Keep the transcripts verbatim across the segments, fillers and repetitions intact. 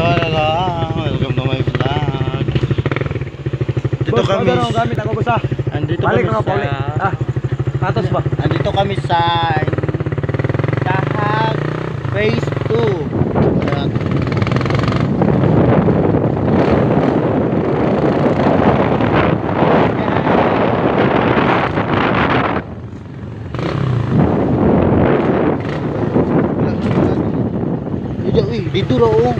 Hello, hello. Welcome to my vlog. Dito Boss, kami. ano gamit ako boss ah. Andito Balik kami na sa Pauli. Ah. Patos ba? Andito kami sa Dahag Phase two. Ayan. Uy, dito raw oh.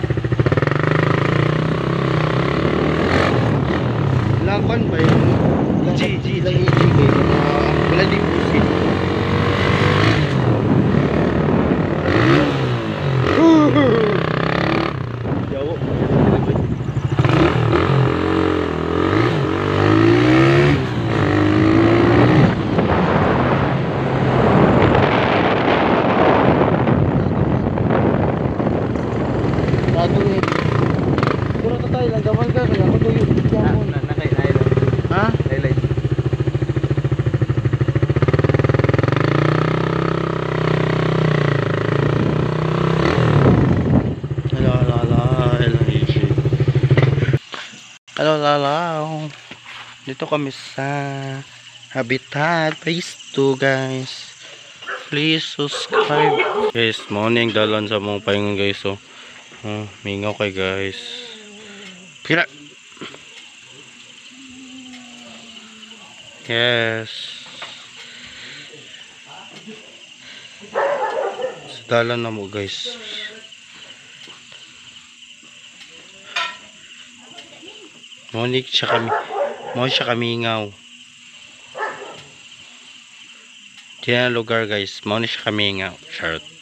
Laban ba yun? G, G, G, G kayo. Wala din pusin. Yawo. Puro tayo lang gawan ka kaya ako tuyo. Na nakay highlight. Ha? Highlight. Hello, hello, hello. Hello, easy. Hello, hello, hello. Dito kami sa Habitat Phase two, guys. Please subscribe. Guys, morning dalan sa mong paingon, guys. Oh, oh mingaw kay guys. Pira. Yes. Sa dalan na mo, guys. Monik siya kami. Mo siya kamingaw. Diyan ang lugar, guys. Mo siya kamingaw. Shirt.